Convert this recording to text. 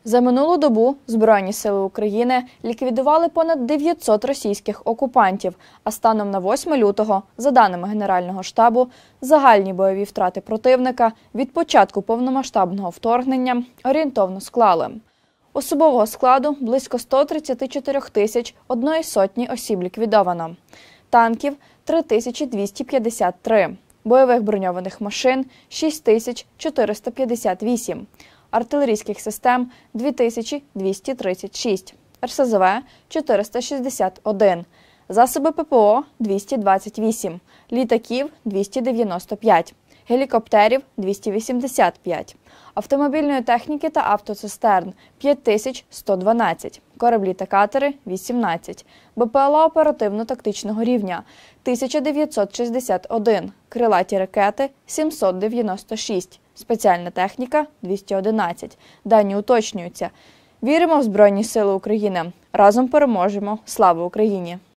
За минулу добу Збройні сили України ліквідували понад 900 російських окупантів, а станом на 8 лютого, за даними Генерального штабу, загальні бойові втрати противника від початку повномасштабного вторгнення орієнтовно склали. Особового складу близько 134 тисяч 100 осіб ліквідовано, танків – 3253, бойових броньованих машин – 6458, артилерійських систем – 2236, РСЗВ – 461, засоби ППО – 228, літаків – 295, гелікоптерів – 285, автомобільної техніки та автоцистерн – 5112, кораблі та катери – 18, БПЛА оперативно-тактичного рівня – 1961, крилаті ракети – 796, спеціальна техніка – 211. Дані уточнюються. Віримо в Збройні сили України. Разом переможемо. Слава Україні!